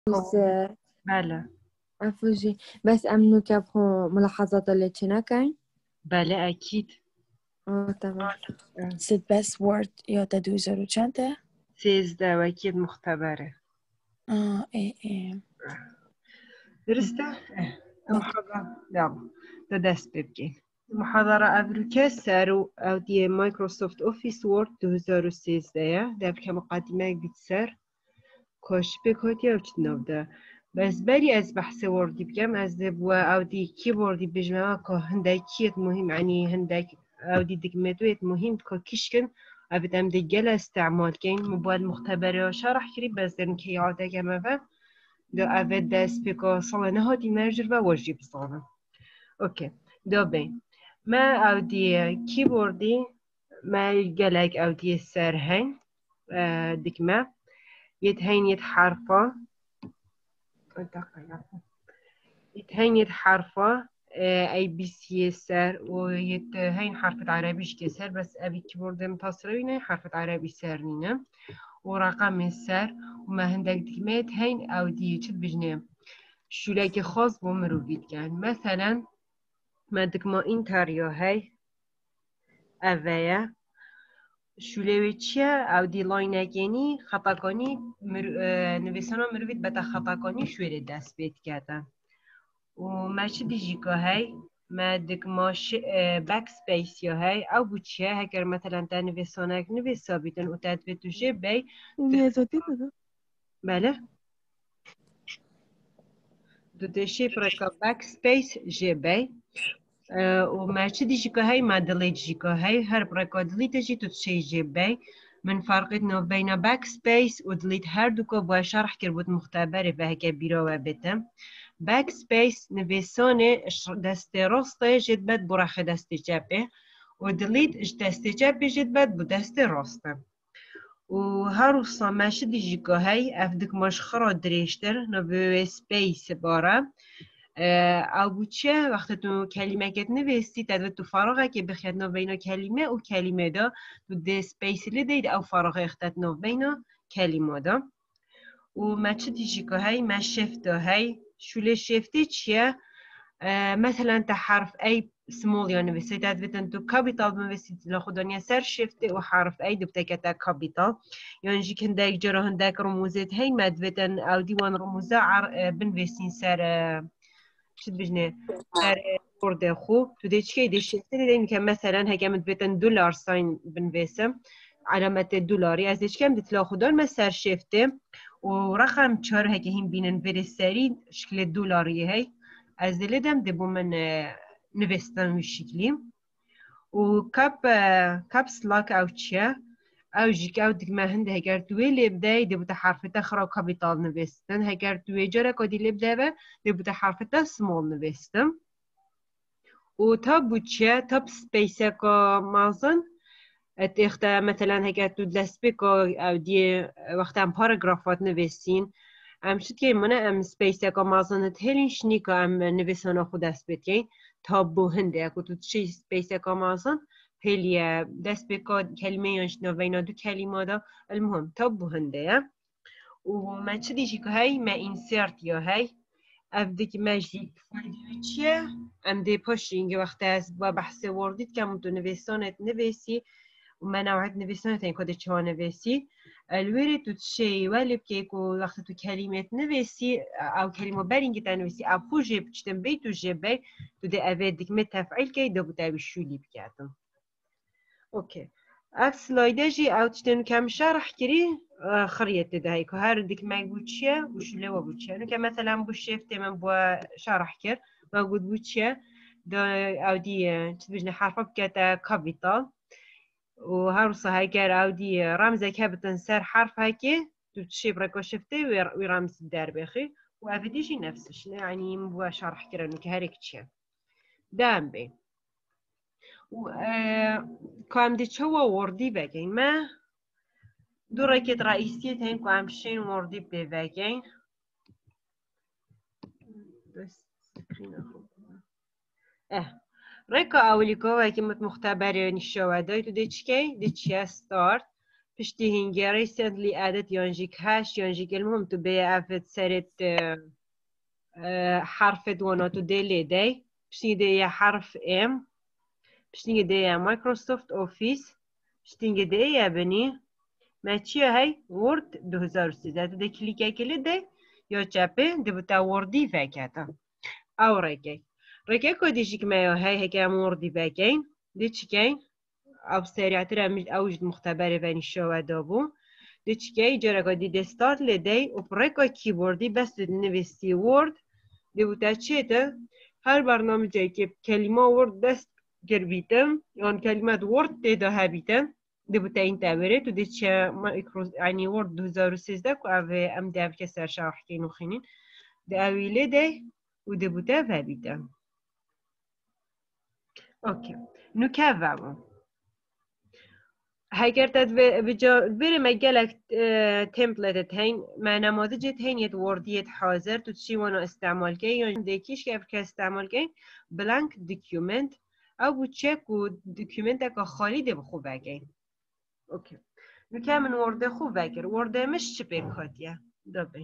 بس بله افوجي بس امنو كابخو ملاحظات اللي تشناكاين بله اكيد تمام. ست بس وورد یاد 2000 13 و اكيد مختبره ايه درسته؟ المحاضرة يلا ده دست ببجين المحاضرة أفريكا سارو أو دي مايكروسوفت أوفيس وورد 2013 ده كمقدمة بتسر كاش بكوتي أو تنوده بس بري از بحث وردی بگم از بو او دی کیبوردی بجمع که هندکیت مهم يعني هندك او دی دكمتويت مهم که كشكن ابد ام دي جل استعمال كين موبايل مختبر شرح كري بس دن كي عاده كما دو ابد دست بكو صلنا هادي مرجر و واجب صلنا اوكي دو بين ما او دي كيبوردي ما جلك او دي سرهن دكما يتهين يتحرفه يتهين حرفه اي بي سي سر ويتهين حرف عربي كسر بس ابي كيبورد متصرين حرف عربي سر نينا ورقم السر وما هندك دكمات هين او دي تشد بجنام شو لك خاص بمروفيد كان مثلا ما دكما انتريو هاي اويا شو لويتشيا او دي لاينكيني خطاكوني نويسانا مروفيد بتا خطاكوني شو دست بيت كاتا وما شدي جيكا هاي ما دك ماش باك سبيس يا هاي او بوتشيا هكر مثلا تنفيسونك نفيسا بيتن وتدفيتو جيبي بله دو تشي فرقا باك سبيس جيبي وما شدي جيكا هاي ما دليت جيكا هاي هر برقا دليت جي تتشي جيبي من فرقتنا بين باك سبيس ودليت هر دوكا بوا شرح كربوت مختبري فهكا بيرا وبتم باك سبيس نویسانه دست راسته جد بد برخ دست چپه و دلیت دست چپه جد بد بو دست راسته و هر وصا ماشي دیجی که هی افدک ماش خرا دریشتر نوی سپیس باره او بوچه وقتی تو کلمه کت نویستی تدوی تو فراغه که بخیاد نو بینا کلمه و کلمه دا تو ده سپیس لی دید او فراغه اختت نو بینا کلمه دا و ما چه دیجی که هی ما شفت هی شو شفتي چیه مثلا تا حرف ای سمول یا نویسی تدویتن تو کابیتال بنویسی لا خدانیا سر شفتی و حرف ای دوبته که تا کابیتال یعنی جی کنده یک جرا هندک رموزت هی مدویتن او دیوان رموزه بنویسین سر شد بجنه سر ورده خو تو دی چی دی شفتی دیدین که مثلا هکم مدویتن دلار ساین بنویسم علامت دلاری از دیش کم دیت لا خدان ما سر شفته ورقم 4 هكا هين بين فريساري شكل دولاري هاي از دلدم دبو من نوستان وشكلي وكاب سلاك او تشا او جيك او ديك ما هند هكار توي لي بداي دبو تحرف تخرا كابيتال نوستن هكار توي جرا كودي لي بداي دبو تحرف تا سمول نوستن وتاب تشا تاب سبيسكا مازن اتختا مثلا هكا تو دسبيكو او دي وقت ام باراجرافات نویسین ام شد که من ام سپیس اکا مازانت هلین شنیکا ام نویسانا خود دست بکن تا بو هنده اکو تو چی سپیس اکا مازان هلی دست بکا کلمه یانشنا وینا دو کلمه دا المهم تا بو هنده و من چه دیجی که هی ما اینسرت یا هی افده که مجدید فایده چیه ام دی پاشینگ وقت از با بحث وردید که تو نویسانت نویسی وما نوعد نویسان تین کد چه نویسی الوری تو چی ولی که وقتی تو کلمات نویسی او کلمه برینگ تنویسی او خوجه بچتن بی تو جبه تو ده اوه دکمه تفعیل که دو بوده شولی بکردم اوکی اف سلایده جی او چتن کم شرح کری خریت ده که هر دکمه بود چیه و شوله و بود چیه که مثلا بو شفت من بو شرح کرد و بود چیه او دی چه بجنه حرفا بکتا کابیتال وهروسا هايكار عودي رمزك هبتن سر حرف هاكي تشي بريكو شفتي ويرمز الدار بخي وافديجي نفسش يعني مبوا شرح كرا انك هاريك تشي دام بي كام دي تشوا وردي باكين ما دو راكيت رئيسية هين كام شين وردي باكين بس سكرين اخو ريكا أوليكو هكي مختبرين الشوادي تو ديتشكي ديتشيا ستارت پشتی هنگی recently added یانجی کش یانجی المهم تو به افت سرت حرف دوانا تو دلی دی پشتی دی حرف ام پشتی دی مایکروسافت اوفیس پشتی دی بنی ما چیه هی ورد 2013 ده کلیک کلی دی یا چپه ده بوتا وردی فکتا او رکی کدیشی که ما هی هکم وردی فکین ده چیکین او سریعتر اوجد مختبره ونی شو دابو ده چیکین جرگا دی دستارت لیدی و پرکا کیبوردی بس نویسی ورد ده بوتا چیه ده هر برنامه جایی که کلمه ورد دست گر بیتم یا کلمات ورد ده ده بیتم ده بوتا این تابره تو ده چه یعنی ورد 2013 که اوه ام ده که سر شرح که نخینین ده اویله ده و ده بوتا و بیتم اوکی نکه وامو هاگر تد بره مجالك تمبلت هين ما نماذج هين يد وردية حاضر تشي وانا استعمال كي يعني ديكيش كيف كاستعمال كي بلانك دوكيومنت او تشيك و دوكيومنت اكا خالي دي بخو باقي اوكي نكمل ورده خو باقي ورده مش چه بكاتيا دابي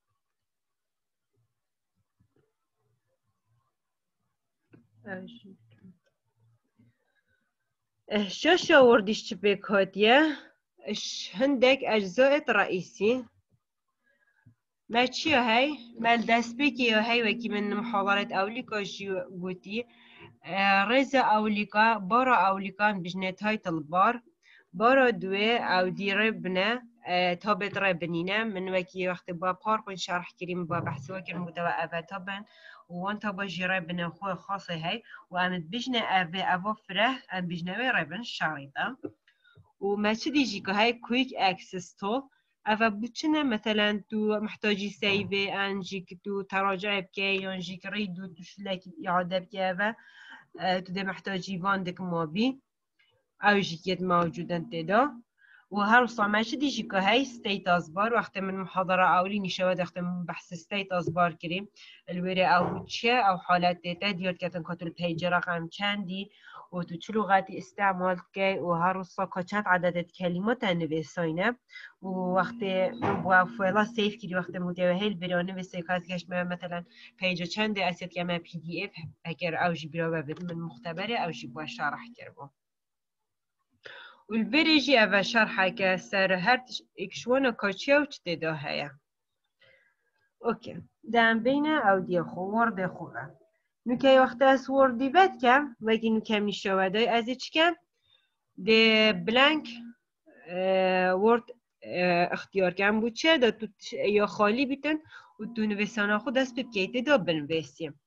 شاشة ورديش بكاتيا هندك أجزاء رئيسي ما چی هی؟ ما دست بکی هی وکی من محاضرات أوليكا جي قوتي رزا أوليكا بارا أوليكا بجنة هاي تلبار بارا دوه أو دي ربنا تابت ربنينا من وكي وقت با باركون شرح كريم با بحث وكي المتوى أفا طبعا وان تابا جي ربنا خواه خاصة هاي وأمد بجنة أفا فره أم بجنة ربن شريطة وما تشدي جيكو هاي كويك اكسس تول أفا بوتشنا مثلا تو محتاجي سيفي أنجيك تو تراجع بكي ينجيك ريدو تشلاك إعادة بكي أفا تو ده محتاجي واندك مابي أو جيكيت موجودة تدا وهر صامة شدي جيكو هاي ستيت أصبار وقت من محاضرة أولي نشاود وقت من بحث ستيت أصبار كريم الوري أو بوتشا أو حالات تدا ديال كاتن كاتو البيج رقم چندي و تو چه لغتی استعمال که و هر روز چند عدد کلمات نویساینه و وقتی با فایل سیف کردی وقتی متوهل برانه و سیکات گشت مثلا پیج چند اسید که ما پی دی اف اگر اوجی برا ببین من مختبره اوجی با شرح کردم و البريجي أبا شرحه كسر هرتش إكشوانا كاتشيا وشتدا هيا أوكي دام بينا أو دي خوار دي خوبه نوكي وقت از وردی بد کم وگی نوکم نیشاوده از ایچ کم ده بلانک ورد اختیار کم بود چه دا تو یا خالی بیتن و تو نویسانه خود دست بکیت دا بنویسیم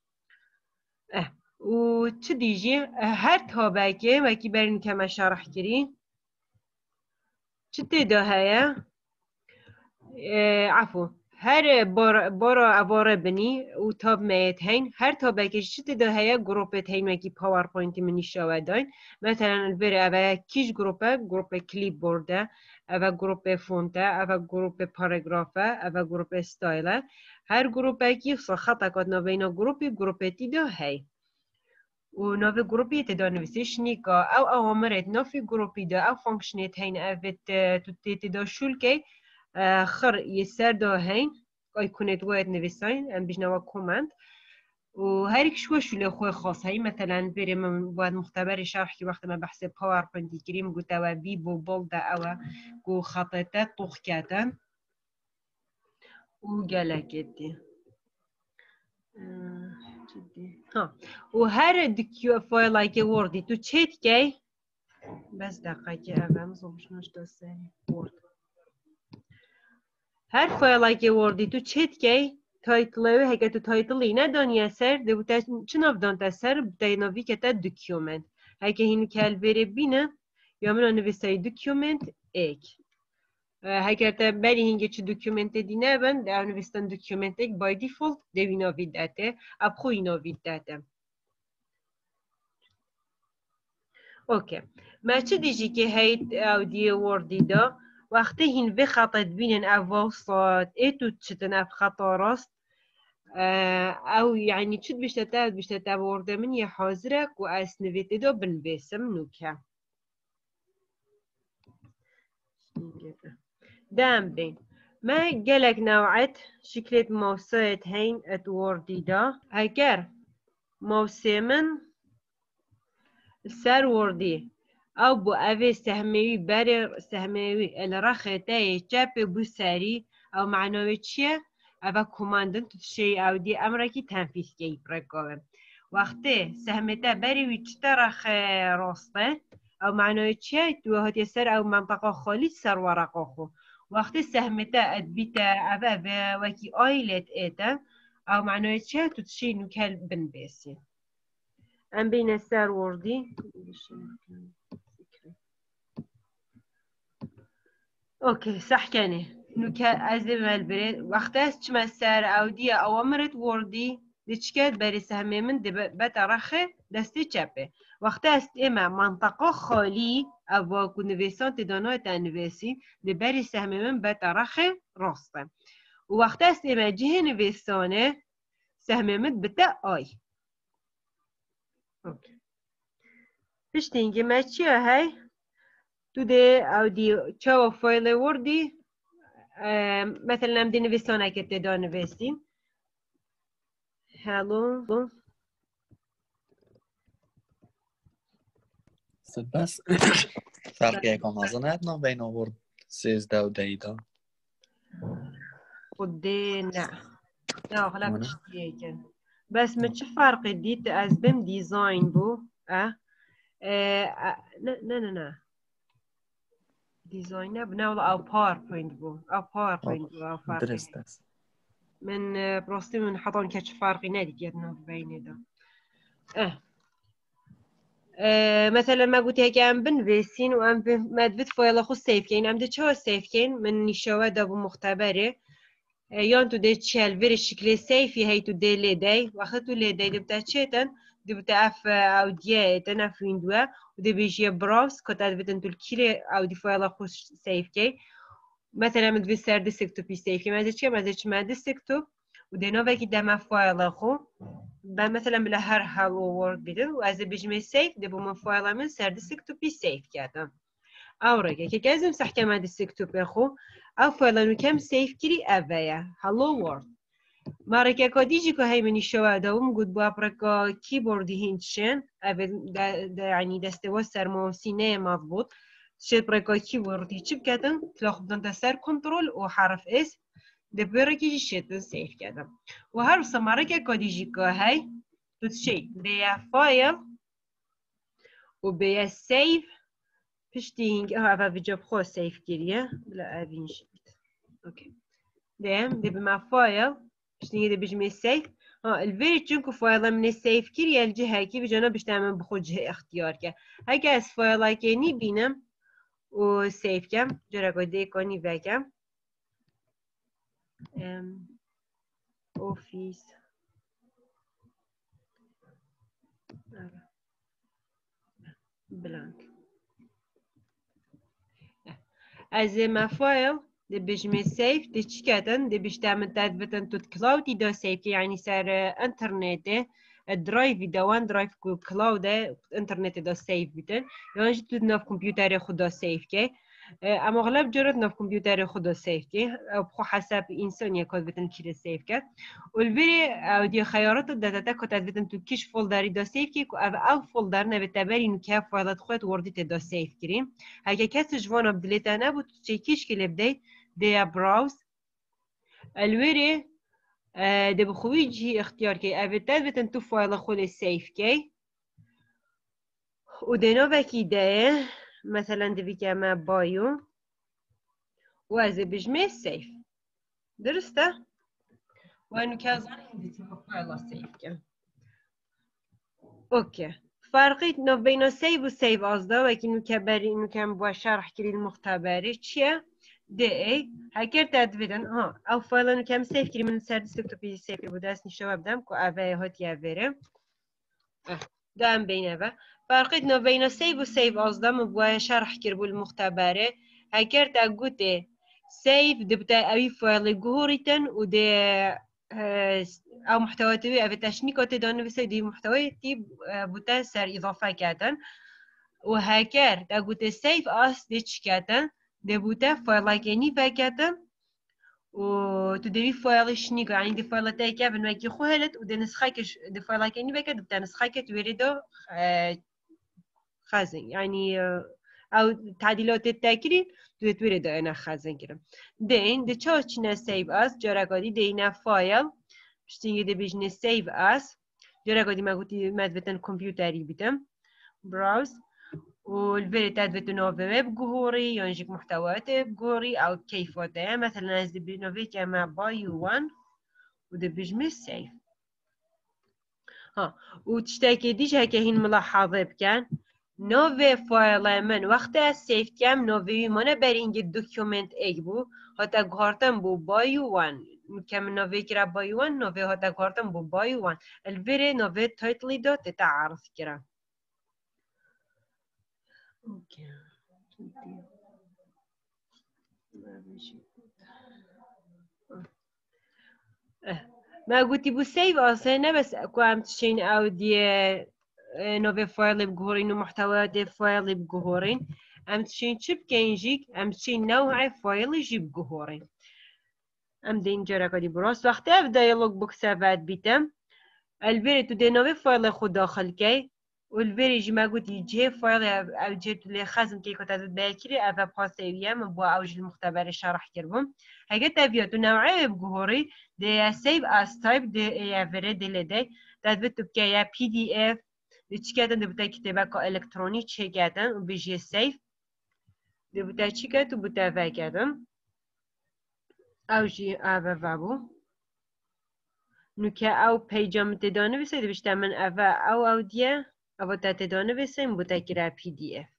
و چه دیجی هر تابکه وگی برین کم شرح کرین چه تدا هیا عفو هر بارا عباره بنی و تاب میت هین هر تابکش چی تدا هیا گروپت هین وکی پاورپوینت منی شاوداین مثلا البری اوه کیش گروپ کلیپ بورده اوه گروپ فونته اوه گروپ پاراگرافه اوه گروپ استایله هر گروپ کی خطا کد نوینا گروپ تدا هی و نوی گروپی تدا نویسش نیکا او اوامرت نوی گروپی دا او فانکشنیت هین اوه تو تدا شول که خر يسار دو هين يكونت وايد نفسين ام بيجنا كوماند وهر یک شو له خو خاص هي مثلا بريم بعد مختبر شرح كي وقت ما بحث باوربوينت كريم قلت او بي بول دا او كو خططات طوخكاتا وقالكتي ها وهر دكيو فايل لايك ووردي تو تشيت كي بس دقيقه افهم زومش نش دسه وورد هر فایل که وردی تو چت کی تایتل هک تو تایتلی ندانی سر دبوت چناف دانت سر دیناوی که تا دکیومنت هک هین کل بره بینه یا من نویسای دکیومنت ایک هک تا بری هینگه چه دکیومنت دینه بند در نویستن دکیومنت ایک بای دیفولت دویناوی داته اب خو ایناوی داته اوکی ما چه دیجی که هیت او دی وردی دا وقتی هین به خطت بینن اواسط ایتو چتن اف خطا راست او يعني چت بشتتا ورده من یه حاضرک و از نویت دا بنویسم نوکه دام بين ما قالك نوعت شكلة موسيقى هين اتوردي دا اگر موسمن سر وردي او بو اوه سهموي بر سهموي الرخته چپ بو سری او معنوی چیه؟ او کماندن تشي او دي امركي تنفيذ كي برقوه وقتی سهمته بری ویچتا رخ راسته او معنوی چیه؟ تو هاتی سر او منطقه خالی سر ورقه خو وقتی سهمته ادبیتا اوه وکی آیلت ایتا او معنوی چیه؟ تو تشي نوکل بن بیسی ام بين سر وردي اوكي صح كاني نوكا ازم البريد وقت اسمع سر او دي اوامرت وردي ديشكات بري سهمي من بترخي دستي چپه وقت است اما منطقه خالی او کو نویسان تدانای تنویسی دی بري سهمي من بترخي راسته وقت است اما جه نویسانه سهمي من بتا آی اوكي پشتینگی ما چیه هی تو ده او دی چاو فایل وردی مثلا ام دی نویسانه که تدا نویسیم هلو بس فرقی یکم نازن ندنا بین آورد 13 و 12 خودی نه حالا پشتیه کن بس من چه فرقی دید از بیم دیزاین بو نه دیزاین نبو نه او پاورپوینت بو او پاورپوینت بو او فرقی درست است من براستی من حضان که چه فرقی ندید یادنا بینه دا مثلا ما قلت هيك ام بنفيسين وام مدفت فايل خو سيف كين ام دي تشو سيف كين من نشوا دابو مختبره يان تو دي تشال فيري شكل سيفي هي تو دي ليداي واخدتو ليداي دي بتاع تشيتن دي بتاع اف او دي تنا في ويندو ودي بيجي براوس كنت ادبتن تو الكيلي او دي فايل خو سيف كي مثلا مدفت سر ديسكتوب سيف كي ما دي ما ديسكتوب ودي نوفا كي دما فايل خو مثلا بلا هر هالو وورد بدن و از بجمه سیف دبو من فایل من سر دسکتوپی سیف کردم او رگه که گازم صح کما دسکتوپ خو او فایل نو کم سیف کری اویا هالو وورد ما رگه کدیجی که هی منی شو داوم گود با برکا کیبوردی هندشن يعني دستوا سر موسینه مضبوط شد برکا کیبوردی چیپ کردن تلاخ بدن دستر کنترل و حرف اس دبره که شد سیف کردم و هر سماره که کدیجی که هی تو چی بیا فایل و بیا سیف پشتی اینکه اوه ویجاب خواه سیف گیریه بلا اوین شد اوکی دیم دبی ما فایل پشتی اینکه دبی جمعه سیف الویری چونکو فایل من سیف گیریه الجهه کی بجانا بشتمن بخود جه اختیار که هکه از فایل که نی بینم و سیف کم جرگاه دیکانی وکم office blank از ما فایل ده بجمه سیف ده چی کردن ده بشتمن تدبتن تو کلاودی دا سیف یعنی سر انترنت درایوی دا وان درایو کو کلاود انترنت دا سیف بیتن یعنی تو ناف کامپیوتر خود دا سیف که اما اغلب جرات ناف کامپیوتر خود سیف که بخو حسب انسان یکات بتن کی سیف کرد والبری او دی خيارات داتا کات بتن تو کیش فولدری دا سیف کی او فولدر نه بتبری نو که فایلات خودت وردی ته دا سیف کریم اگه کسی جوان ابدیت نه بود چه کیش که لبدی دی براوز البری ده بخوی جی اختیار کی اوتاد بتن تو فایل خود سیف کی و دنا وکی ده مثلا دوی که ما بایو و از بجمه سیف درسته؟ و انو که از آن فایل سیف کن اوکی فرقی نو بین سیف و سیف ازده و اکی نو که بری اینو که با شرح کری المختبری چیه؟ ده ای هکر تدویدن او فایل انو که سیف کری من سر دسکتوپی سیفی بوده است نشو بدم که اوه هاتی اوه دام بین اوه فرقیت نو بین سیف و سیف ازدم با شرح کر بول مختبره هکر تا گوته سیف دبتا اوی فایل گوریتن و ده او محتویاتی او تشنیکات دانه بسید دی محتویاتی بوده سر اضافه کردن و هکر تا گوته سیف است دی چی کردن دبوته فایلگینی فکرتم و تو دوی فایلش نیگه یعنی دی فایل تایکه بنویکی خوهلت و دی نسخه کش دی فایلگینی فکرت و دی نسخه کت وریدو خزن يعني او تعديلات التاكري تريد انا خزن كرم دين دي تشوشنا سيف اس جرقادي دينا فايل بشتينجي دي بيجني سيف اس جرقادي ما قلتي مادفتن كمبيوتري بيتم براوز والفيري تادفتن نوفي بجهوري ينجيك محتويات بجهوري او كيفوتها مثلا از دي بنوفي كما بايو 1 ودي بيجمي سيف ها وتشتاكي ديش هكا هين ملاحظة بكان نوی فایل من وقتی سیف کم نوی منه بر اینکه دکومنت ایک بو هاتا گارتم بو بایو وان کم نوی کرا بایو وان نوی هاتا گارتم بو بایو وان الویره نوی تایتلی دو تتعرض کرا ما قلتي بو سيف اصلا بس كوام تشين او دي نوفي فايل بجهورين ومحتويات فايل بجهورين ام تشين شيب كينجيك ام تشين نوع فايل يجيب جهورين ام دين جرا دي براس وقت ابدا يلوج بوك سافات بيتم الفيري تو دي نوفي فايل خود داخل كي والفيري جي ما قلت يجي فايل او جيت لي خزن كي كنت باكري افا باسيويا من بو اوج المختبر شرح كربم هاجي تابيات نوعي بجهوري دي سيف اس تايب دي يافري دي لدي تثبت بكيا بي دي اف چیکاتن دبوتا کتابه که الکترونی چیکاتن و بیجی سیف دبوتا چیکات و بوتا وکاتن او جی آوا وابو نوکه او پیجام تدانه بسید بیشتر من او دیه او تا تدانه بسیم بوتا کرا پی دی اف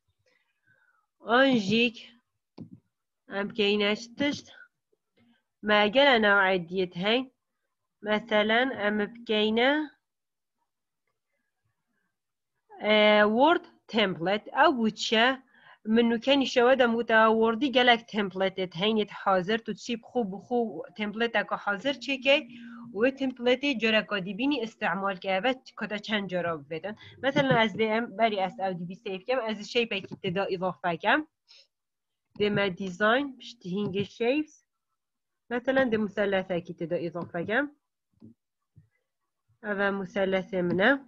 آنجیک ام که اینش تشت ما اگر نوع دیت هین مثلا ام بکینه وورد تمبلت او بوچه منو كان شواده موتا وردي جالك تمبلت هينت حاضر تسيب خوب تمبلت اكو حاضر چيكي و تمبلت جرا كاديبيني استعمال كابت كدا چند جرا بدن مثلا از دي ام بري اس او دي بي سيف كم از الشيب اكي ابتدا اضافه كم دي ما ديزاين بشتهينج شيبس مثلا دي مثلث اكي ابتدا اضافه كم هذا مثلث منه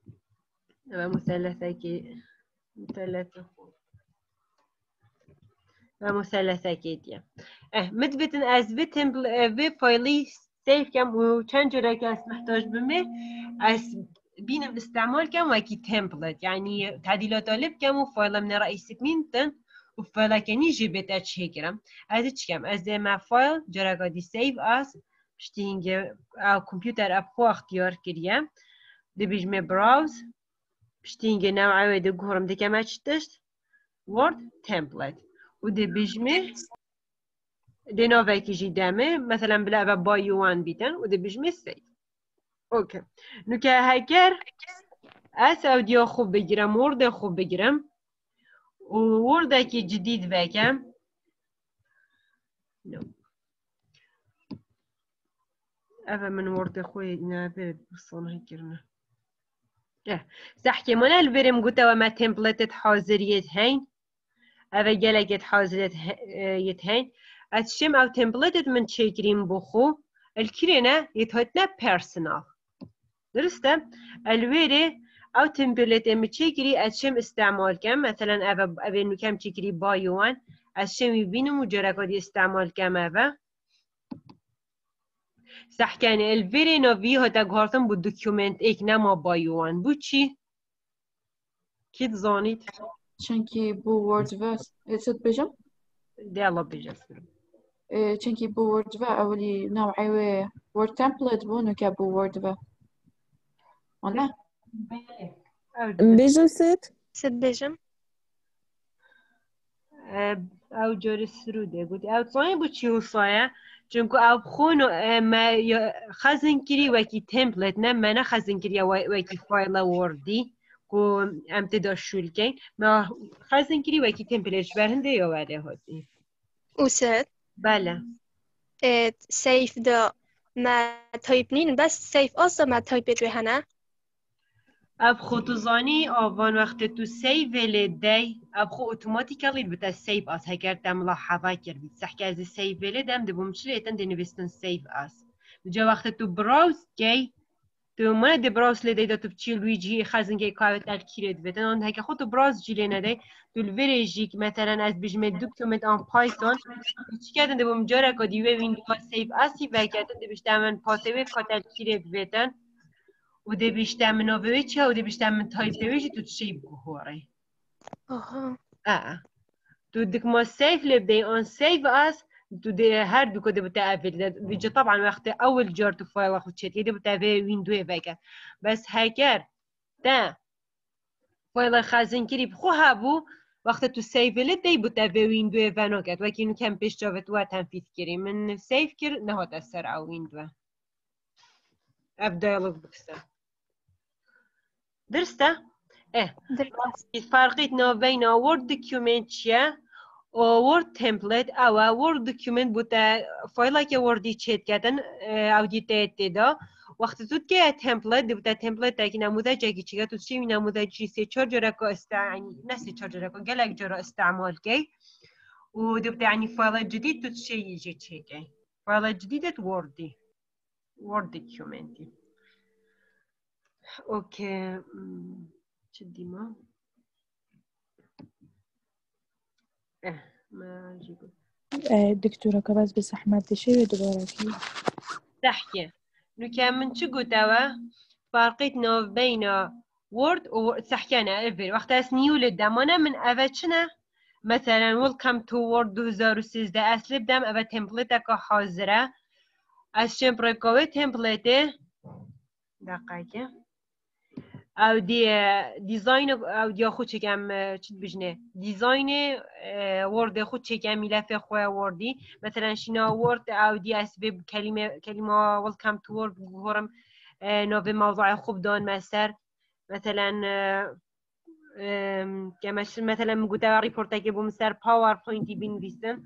مثلثة كيديا مدبتن از في فايلي سيف كم و چند جرا که از محتاج بمه از بینم استعمال كم وكي تمبلت يعني تعديلات طالب كم و فايل من رئيسة مينتن و فايل كني جبت اتشيكرم از چكم از ما فايل جرا قادي سيف اس بشتينج او كمبيوتر اب خو اختيار كريم دي بيجمه براوز بشتينجي نوعه ويدو جهرم دي كما تشتشت وورد تمبلت ودي بيجمي دي نوفي كي جي دامي مثلا بلا بايو وان بيتن ودي بيجمي سيف اوكي نوكا هاكر اس او ديو خوب بگیرم وورد خوب بگیرم و وورد كي جديد بكم نو افا من وورد خوي نابد بصون هكرنا صح كمان الفيرم قلت وما تمبلت حاضريت هين أبا جلقت حاضريت يتهين أتشم أو تمبلت من تشيكرين بخو الكرينة يتهتنا بيرسونال درسته الويري أو تمبلت من تشيكري أتشم استعمال كم مثلا أبا إنه كم تشيكري بايوان أتشم يبينه مجرد استعمال كم أبا صح كان الفيري نوفي هتا قهرتن بو دوكيومنت ايك نما بايوان بو چي؟ كيد زانيت؟ چونكي بو وورد فاس تصد بجم؟ دي الله بجسر چونكي بو وورد فا أولي نوعي وورد تمبلت بو نوكا بو وورد فا ولا؟ بيجم ست بيجم او جوري سروده قلت او تصاني بو چي وصايا چونکو او خونو ما خزن کری وکی تمپلت نه من خزن کری وکی فایل وردی کو ام تدا شول کن ما خزن کری وکی تمپلتش برهنده یا وره هاتی وست بله سيف دا ما تايب نين بس سيف أصلا ما تايب روی هنه اب خود زانی آوان وقت تو سیو دی اب خو اتوماتیکلی بتا سیو از هگر دم ملاحظه کردید سحک از سیو دم دبوم چلیتن دنویستن سیو از جا وقت تو براوز کی تو من دی براوز لیدی دا تو بچی لویجی خزنگی کاوت الکیرد بتن آن هک خود تو براوز جیلی نده تو الویریجی مثلا از بجمه دوکیومنت آن پایتون چی کردن دبوم جاره کدی و ویندو سیو اسی و کردن دبیشتم من پاسوی کاتل کیرد بتن و ده بیشتر من آوری چه و ده بیشتر من تایپ دویجی تو چی بخوره آها تو دک ما سیف لبدی آن سیف از تو ده هر دو کده بتا اول ویجا طبعا وقت اول جار تو فایل خود شد یه بتا وی ویندوی وگه بس هگر ده فایل خزن کری بخو هبو وقت تو سیف لدی بتا وی ویندوی وناگد وکی اینو کم پیش جاوت و تنفیذ کری من سیف کر نهاد اثر او ویندوی اف دیالوگ بکسته درسته؟ درست فرقیت بین وورد دکیومنت چیه؟ وورد تمپلیت او وورد دکیومنت بوده فایل که وردی چیت کردن او دیده دیده وقتی تو که تمپلیت بوده تمپلیت تا که نموذجی چیه تو چی نموذجی سی چهار جوره که نه سی چهار جوره که گلک جوره استعمال کی و دبته یعنی فایل جدید تو چی یجی چی کی فایل جدیدت وردی وورد دکیومنتی اوکی چه دیما ما جيبه دكتورة كباس بس أحمد دشي دوباره كي تحكي نكمل شو قلتوا فرقت بين وورد و تحكينا إفر وقت أسنيو للدمانة من أفتشنا مثلا welcome to word 2013 أصل بدم أفت تمبلتك حاضرة أشين بريكوي تمبلته دقيقة او دیزاین او دیا خود چکم چید بجنه دیزاین ورد خود چکم ملف خواه وردی مثلا شینا ورد او دی اسبب کلمه welcome to word بگوهرم نوع موضوع خوب دان مستر مثلا که مثلا مگوده ریپورت که بومستر پاورپوینتی بینویستم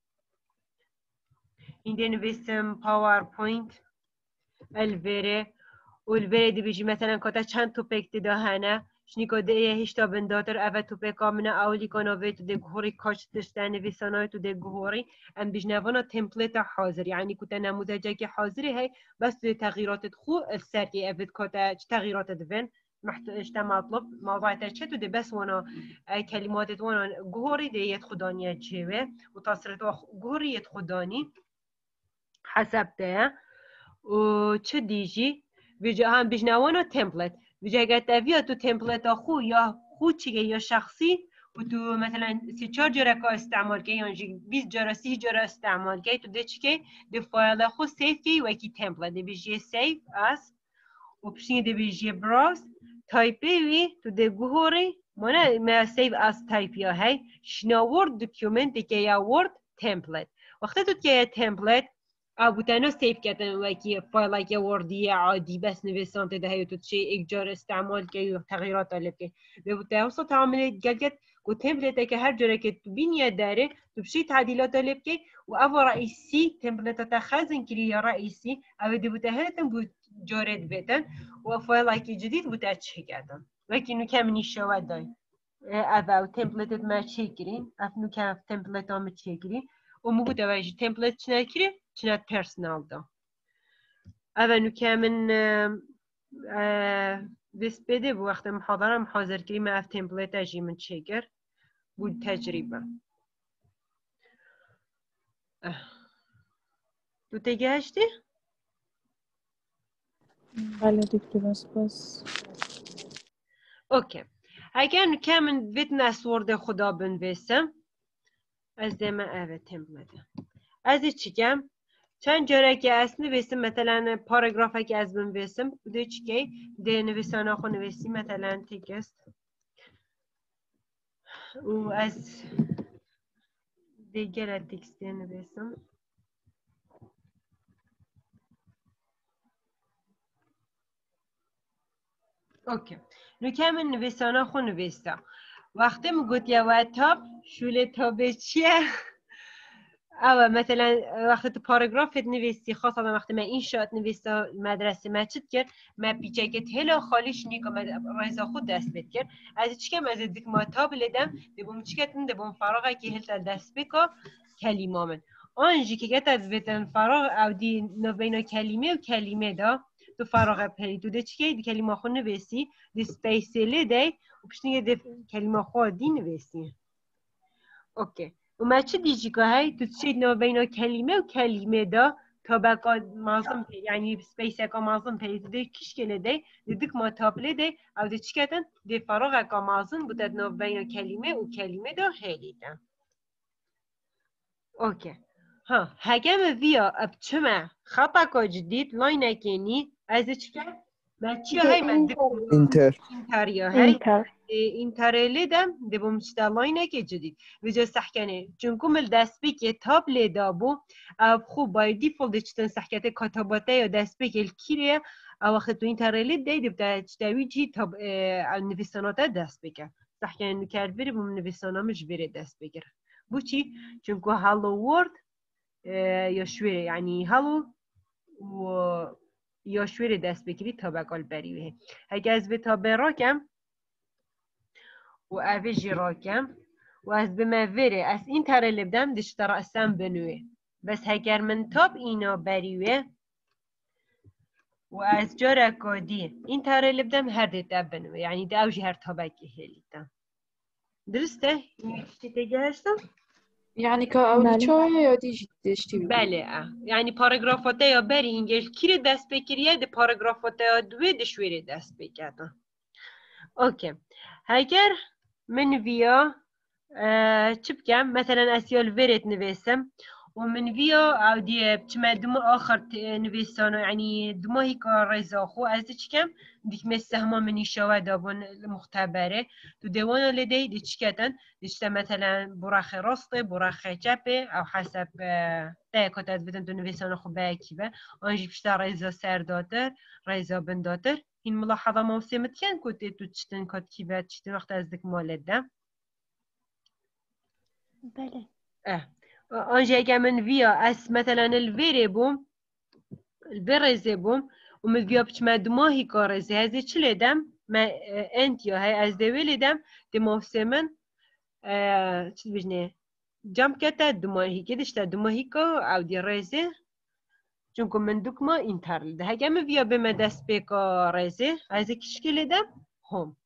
این نویستم پاورپوینت الوره والبلد بيجي مثلا كوتا چند توپک ده هنه شنی کده هشتا بنداتر اوه توپک آمنه اولی کناوه تو ده گهوری کاش دشتن ویسانای تو ده گهوری ام بجنوانا تمپلیت حاضر یعنی کتا نموذجه که حاضری هی بس ده تغییرات خو السرقی اوید کتا چه تغییرات دوین اشتا مطلب موضوعات چه تو ده بس وانا کلمات وانا گهوری ده ید خدانیت جوه و تصرت گهوری ید خدانی حسب ده و چه دیجی ویجا هم بجنوانا تمپلیت ویجا اگر تاویا تو تمپلیت خو یا خود چیگه یا شخصی و تو مثلا 3-4 جوره که استعمال که یا 20 جوره 30 جوره استعمال که تو ده چیگه ده فایل خو سیف که و اکی تمپلیت ده بیجی سیف از و پشنی ده بیجی براوز تایپی وی تو ده گوهوری مانه ما سیف از تایپی ها هی شنا ورد دکیومنت که یا ورد تمپلیت وقتی تو که تمپلیت ابوتانو سیف کردن وکی فایل که وردی عادی بس نویسان ده هی تو چه یک جار استعمال که تغییرات طلب که به توسط تعامل گلگت کو تمپلیت که هر جوره که تو بینی داره تو بشی تعدیلات طلب که و او رئیسی تمپلیت تا خزن کلی یا رئیسی او ده بتهرتن بود جارد بتن و فایل که جدید بوده چه کردن وکی نو کم نیشواد دای او تمپلیت ما چه کرین اف نو کم تمپلیت ما چه کرین و مو بوده وجه تمپلیت چه کرین چنات پرسونال دا اوه نو که من بس بده بو وقت محاضرم حاضر کری ما اف تمپلیت اجی من چکر بود تجربه تو تگه هشتی؟ بله دكتورة سپاس اوکی اگر نو که من وید نسورد خدا بنویسم از ده من اوه تمپلیت از چیگم چند جوره که از نویسم مثلا پاراگراف که از بنویسم بوده چی که ده نویسانه خو نویسی مثلا تکست و از دیگر تکست نویسم اوکی نو که من نویسانه خو نویستم وقتی مگوت یا واتاب شوله تابه چیه او مثلا وقتی تو پاراگرافت نویسی خاصا وقتی من این شات نویسا مدرسه ما چت کرد ما پیچکت هلا خالیش نیکا رایزا خود دست بید کرد از چیکم از دیک ما تابلدم دبم چیکتن دبم فراغه که هلت دست بکا کلمه من آنجی که گت از بتن فراغ او دی نوینا کلمه و کلمه دا تو فراغ پری تو ده چیکه دی کلمه خود نویسی دی سپیسیلی دی و پشتینگه دی کلمه خود دی نویسی اوکی و ما چه دیجی که هی تو چه نوینا کلمه و کلمه دا تا بقا مازم یعنی سپیس اکا مازم پری تو ده کش کله دی دیدک ما تابله دی او دی چیکتن دی فراغ اکا مازم بودد نوینا کلمه و کلمه دا هیلی دا اوکی ها هگم ویا اب چما خطا کا جدید لاین کنی از چیکار ما چی های من انتر اینتریا های انتر اینترلی دم دبم چتا لاین که جدید وجا سحکنه چون کمل دست بی که تاب لیدا بو اب خوب بای دیفولت چتن سحکته کاتاباته یا دست بی که کیره او وقت تو اینترلی دی دبتا چتاوی جی تاب نویسانات دست بکن سحکنه نکرد بری بوم نویسانامش بری دست بگیره بو چی چون که هالو ورد یا شویره یعنی هالو و یا شویره دست بگیری تا بقال بریوه اگه از به تا براکم و اویجی راکم و از به موره از این تره لبدم دشتر اسم بنوه بس اگر من تاب اینا بریوه و از جا رکادی این تره لبدم هر دیتا بنوه یعنی ده اوجی هر تابکی هلیدم درسته؟ این چی تگه هستم؟ يعني كأولي شوية يا ديجي دشتي بله یعنی پاراگرافات یا بری اینگل کی دست بکریه ده پاراگرافات یا دوی دشویره دست بکردن اوکی اگر من ویا چی بکم مثلا اسیال ورد نویسم و من ویا او دی بچما دمو آخر نویسانو یعنی دماهی که رزا خو از دی چکم دیک مثل همه منی شوا دابون مختبره تو دیوانا لدی دی چکتن دیشتا مثلا براخ راسته براخ چپه او حسب تایکات از بدن تو نویسانو خو باکی به آنجی پشتا رزا سرداتر رزا بنداتر این ملاحظه موسیمت کن کتی تو چتن کات کی باید چتن وقت از دک مالده بله آنجا اگه من ویا از مثلا الویره بوم البرزه بوم و من ویا بچه دماهی کارزه هزی چه لیدم ما انت یا های از دوی لیدم دماغسه من چی بجنه جمع کتا دماهی که دشتا دماهی که او دی رزه چونکه من دکما اینتر لیده اگه من ویا به من دست بکا رزه هزی کشکی لیدم هم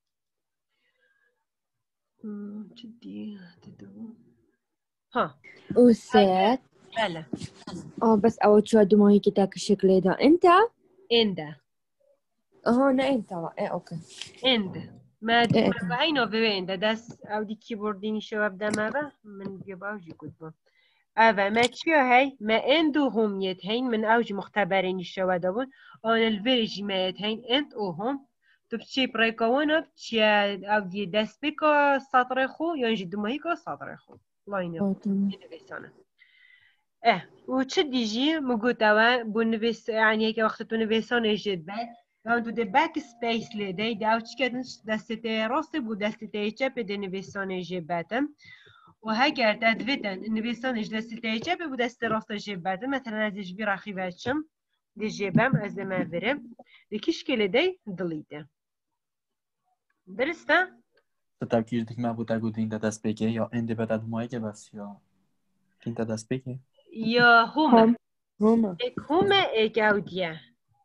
چی دی ها أستاذ بله بس أول شو دموعي كتاك الشكل ده أنت؟ انده أنا أنت أوكي end ما هاي نوفي end داس او دي كيبورديني شو ابدا ما من جباوجي كتبه اوا ما تشيو هاي ما اندو هم يتهين من اوجي مختبرين شو دابون اون الفيرجي ما يتهين اند او هم تبشي بريكوانا تشي او دي داس بيكو سطر خو ينجي دمهيكو سطر خو لاين نويسانا وتش ديجي مقوتاوا بنفيس يعني هيك وقت تنفيسان يجد بعد يعني تو ده باك سپیس لیده داو چی کردنش دسته راست بود دسته چپ ده نویسان جبتم و هگر تدویتن نویسانش دسته چپ بود دسته راست جبتم مثلا ازش بی راخی بچم ده جبم از ده من برم ده کش کلیده دلیده درسته؟ تاکیر دیگه من بود اگه این دست بگه یا انده به داد مایی که بس یا این دست بگه یا هم هما ایک اودیه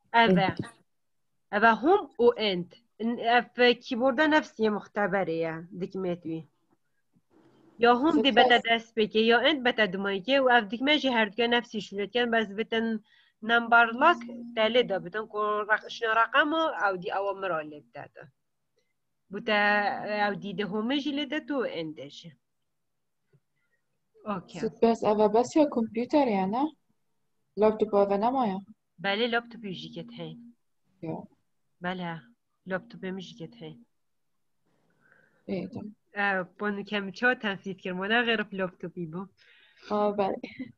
اوه هم و اند اف کیبورد نفسی مختبره دکمتوی یا هم دی بتا دست بگه یا اند بتا دمایگه و اف دکمه هر دوگه نفسی شولد کن بس بتن نمبر لاک تله دا بتن شنا رقم او دی اوامر آلب داده بوتا او دی ده همه جلده تو اندش اوکی بس أبا بس يا كمبيوتر يعني لابتوب هذا نمايا بله لابتوب يجيكت هين يا بله لابتوب میجیکت هین إيه ده بانو کمی چه تنفید کرمانه غیر لابتوبی بو بله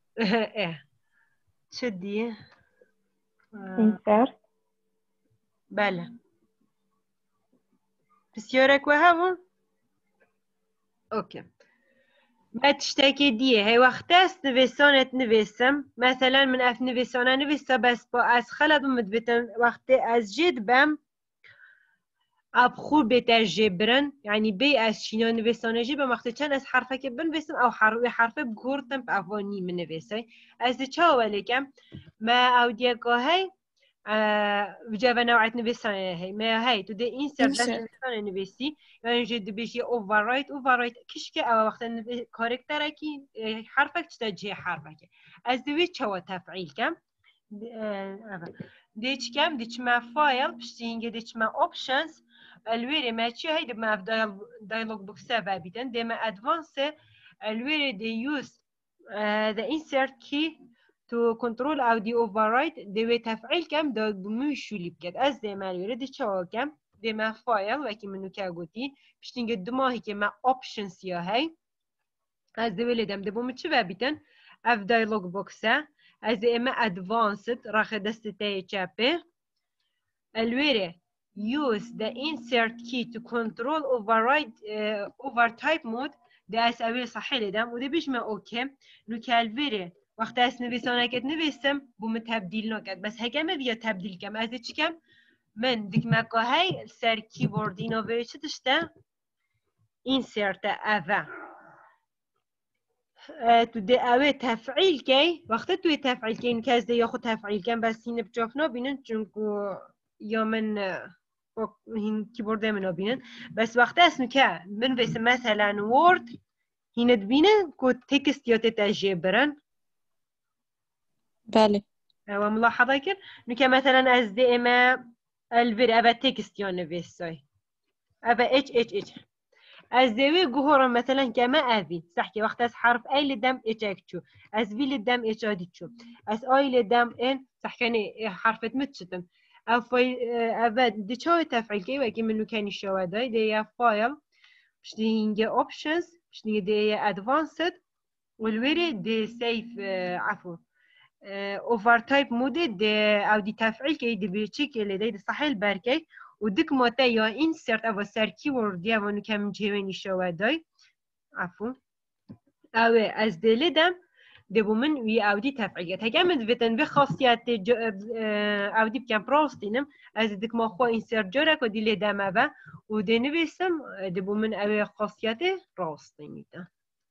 چه دیه؟ انتر بله بسیاره که همون؟ اوکی ما تشتكي دي هي وقت است نویسانت نویسم مثلا من اف نویسانه نویسا بس با از خلط مدبتن وقت از جد بم اب خوب بهتر جبرن يعني بي از شينا نویسانه جي بم وقت چند از حرفه که بنویسم او حرفه بگورتم بافانی من نویسای از چه ولکم ما او دیگه هی بجاوه نوعیت نویسانه هی ما هی تو ده اینسرت دست نویسانه نویسی يعني جد بيجي overwrite كش که او وقت کارکتره کی حرفك تجي حرفك از دوی چه تفعیل کم دیچ کم دیچ ما فایل پشتینگه دیچ ما options الویری ما چی هی ما dialog box و بیدن دی ما advanced الویری دی use the insert key to control او دی override دی تفعیل کم دا بموشولی بکد از دی ما الویری دی چه کم دی ما فایل وکی منو که گوتی پشتینگه دو ماهی که ما options یا هی از دی ولیدم دی بوم چی و بیدن اف dialog box از اما advanced راخ دست تای چپه الویره use the insert key to control overtype mode ده از اویل صحیح لیدم و ده بیش ما اوکی نو که الویره وقت از نویسانه کت نویسم بوم تبدیل نکد بس هکمه بیا تبدیل کم از چی کم من دیگه مکا های سر کیبورد اینو ویره چه داشته insert اوه تو ده اوه تفعیل کی وقت توی تفعیل کی این که از ده یا خود تفعیل کن بس هینه بجافنا بینن چونکو یا من هین کیبورد منو بینن بس وقت اسمو که من بس مثلا وورد هینه بینن که تکست یا تتجه برن بله و ملاحظه کرد نو که مثلا از ده اما الویر اوه تکست یا نویسای اوه اچ از دوی گوهرم مثلا کما اوی صحکی وقت از حرف ای لدم اچ اکچو از وی لدم اچ آدیچو از آی لدم ان صحکنی حرفت متشتم او دی چه تفعیل که وکی منو کنی شوادای دی یا فایل پشتی هنگه options پشتی هنگه دی یا advanced والویری دی سیف عفو overtype موده دی او دی تفعیل که دی بیچی که لیده دی صحیل برکی و دک ماته یا insert او سر کیورد یا منو کم جوینی شوادای عفو او از دی لیدم دبو من وی اودی تفعیلیت هگه من ویتن به خاصیت اودی بکن پراستینم از دک ما خواه اینسرت جاره که دیلی دمه و دی نویسم دبو من اوی خاصیت راستینیده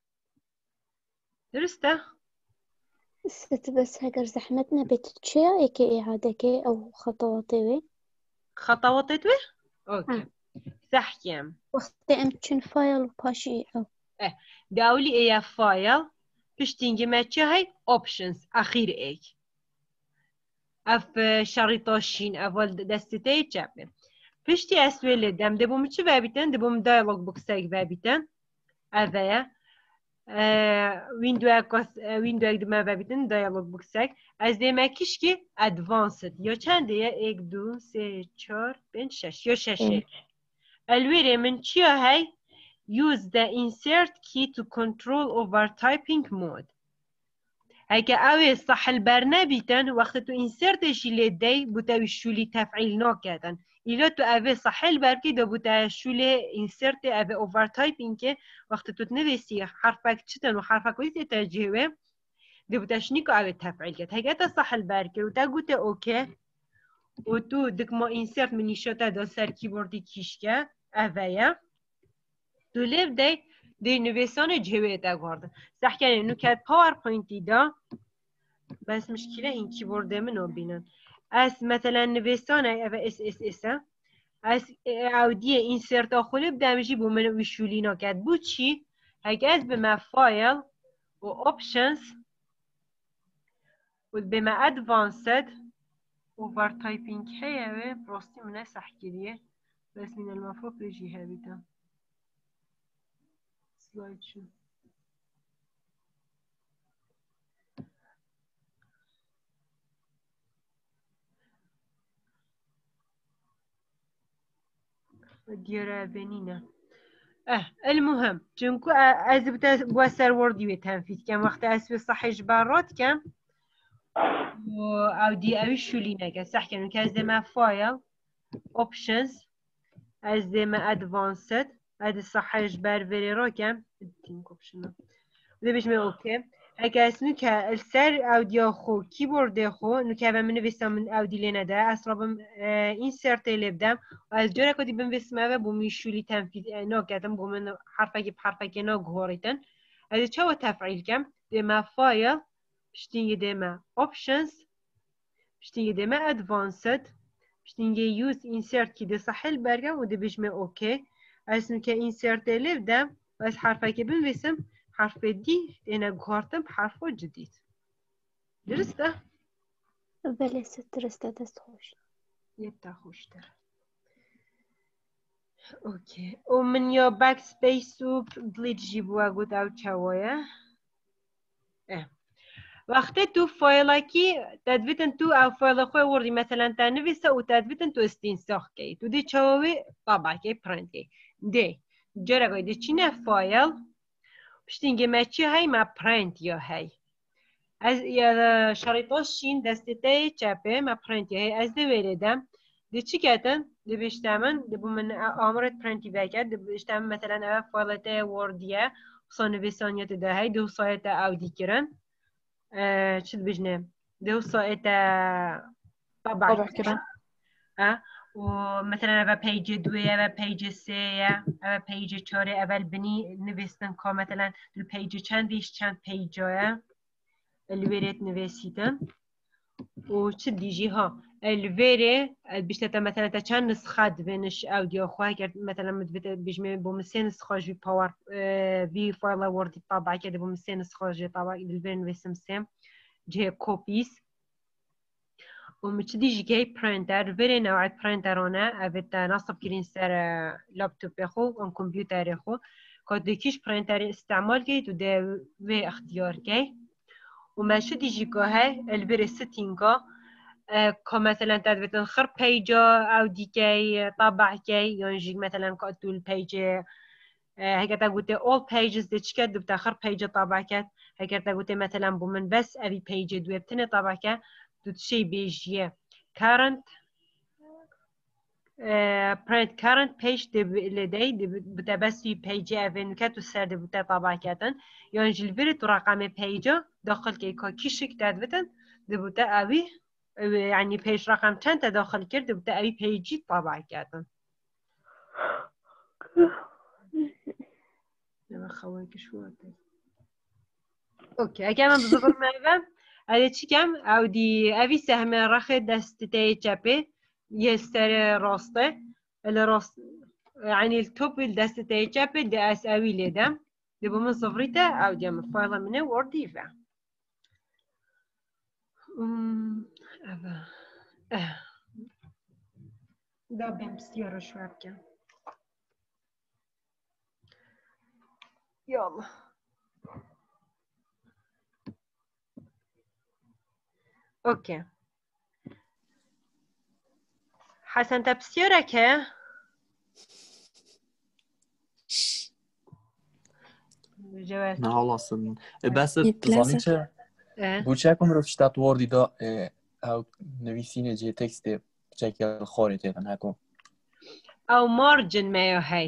درسته؟ ست بس هاجر زحمتنا بتتشيا ايكي اعادة او خطواتي وي خطواتي توي؟ اوكي صحكيم وقت امتشن فايل وباشي او داولي ايه فايل پشتینگه مچه های options اخیر ایک اف شریطاشین اول دسته چپه پشتی اسویل دم دبوم چه وابیتن دبوم دیالوگ بوکس ایک وابیتن اوه ویندو اک دم وابیتن دیالوگ بوکس ایک از دیمه کش که advanced یا چنده یا 1 2 3 4 5 6 یا 6 الویره من چیه های use the insert key to control over typing mode هكا اوي صح البرنابيتن وقت تو insert شيلي دي بوتاوي شولي تفعيل ناكدن إلا تو اوي صح البركي دو بوتا شولي insert اوي over typing كي وقت تو تنويسي حرفك چتن وحرفك ويسي ترجيوه دو بوتا شنيكو اوي تفعيل كد هكا تا صح البركي وتا قوتا اوكي وتو دك ما insert مني شوتا دا سر كيبوردي كيشكا اويا تو لیو دی نویسان جوه دا گارده سحکنه نوکت پاورپوینتی دا بس مشکله این کیبورده منو بینن از مثلا نویسان او اس از اودی اینسرت آخوله بدمجی بو منو ویشولی ناکد بود چی؟ هکه از به ما فایل و options و به ما advanced over typing هیه براستی منه سحکریه بس من المفروض بجی هبیدم slideshow. ديارة بنينة المهم چونكو از بوا سرور وی تنفيذ كم وقت اسوي صح اجبارات كم او دي اوي شولي نگه صح كم که از ما فايل options از ما advanced از صح اجبار وری را كم دين اوبشن ده بيش من اوكي هكا اسمو كالسر اوديو خو كيبورد خو نكا من نويسا من اودي لنا ده اصلا insert اللي بدم از جورا كدي بنويسما بو ميشولي تنفيذ نوكاتم بو من حرفك بحرفك نوغوريتن از چاو تفعيل كم دما فايل بشتينجي دما options بشتينجي دما advanced بشتينجي use insert كي ده صح البرقم وده بيش من اوكي اسمو insert اللي بدم بس حرفك بنويسم حرف دي أنا قهرتم بحرف جديد درسته؟ بله سترسته دست خوش يبتا خوشتر اوكي ومن يا باك سبيس و دليت جيبوا قد او تشاوية وقتی تو فایلاکی تدویتن تو او فایل خوی وردی مثلا تنویسه و تدویتن تو استنساخ کی تو دی چاوی طبعا کی پرنت کی دی جرا گوی دی چینه فایل بشتینگه ما چی هی ما پرنت یا هی از یا شریطاش شین دستته چپه ما پرنت یا هی از دی ویردم دی چی کردن دی بشتمن دی بو من آمرت پرنتی بکرد دی بشتمن مثلا او فایلته وردیه صانویسانیت ده هی دو سایت اودی کرن چی بجنه دو سایت طبعا كده ومثلا أبا بيج دوية أبا بيج سية أبا بيج چاره أول بني نوستن که مثلا البيج چند بيجايا اللي وريت نوستن و چه دیجی ها الویره بیشتر مثلا تا چند نسخه بینش اودیو خواه کرد مثلا مدبت بیشتر بومسه نسخه جی پاور وی فایل وردی طبعا کرد بومسه نسخه جی طبعا الویره نوستم سیم جه کپیس ومتشديجي جاي برينتر فيري نوع برينترونه أبيت نصب كرين سر لابتوب خو أو كمبيوتر خو كودكيش برينتر استعمال كي تده في اختيار كي وما شديجي كهاي الفيري ستينكا كمثلا تدبت نخر بيجا أو دي كي طبع كي ينجي مثلا كأتو البيج هكذا تقولت all pages دي شكل دبت خر بيجا طبع كات هكذا تقولت مثلا بمن بس أبي بيج دوبتني طبع كات تشي بيجيه current print current page لدي بتبسي page أفين كاتو سرد بتا طبعا كاتن ينجل الفيرت رقم page داخل كيشك تدبتن دبتا أبي يعني page رقم چند تداخل كرد دبتا أبي page طبعا كاتن نما خوانك شو اوكي اگه من بزرگ میگم اگه چی کم او دی اوی سهم رخ دست تای چپه یه سر راسته الراست يعني التوب دست تای چپه دی اس اوی لیدم دی بومن صفریته او دی من فایل منه وردی و دا بهم سیاره شو بکن يلا اوكي حسن تبسيرك جواز نه حالا اصلا بس يتلازم. زانی چه بوچه کن رو فشتت وردی دا او نویسین جه تکست بچه خاری تیدن هکو او مارجن ما هي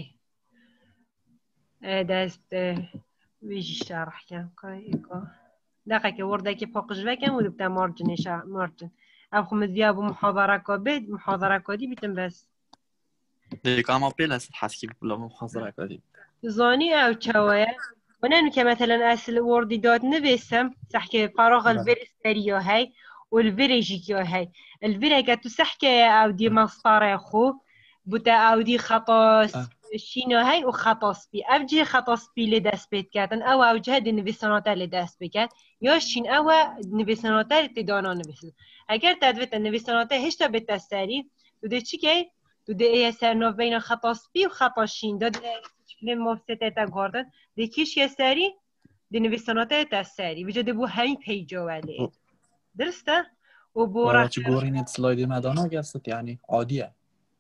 دست ويجي شرح كان كايكو دقيقة ورده كي فوق جواكم ودبتا مارجن مارجن او خمس ديابو محاضرة كابد محاضرة كادي بيتم بس دیگه اما بیل است حسکی بلا محاضره کردیم زاني او تشاوية وانا كمثلا اسل وردي دات نبسم سحكي فراغ الفير ستاريو هاي والفير جيكيو هاي الفير كاتو سحكي او دي مسطرة خو بوتا او دي خطاس شينو هاي وخطاس بي افجي خطاس بي لدست بيت كاتن او جهد نبساناتا لدست بكات يا شين او نبساناتا لتدانا نبسل اگر تدويت نبساناتا هشتا بتستاري دو چي كي دو ايه سرناف بين خطاس بي وخطاس شين داد شكل مفسده تا گاردن دیکیش یه سری دی نویساناته تا سری وجود بو همین پیجا ولی درسته؟ و بورا چه گورینت سلاید مدانا گست یعنی عادیه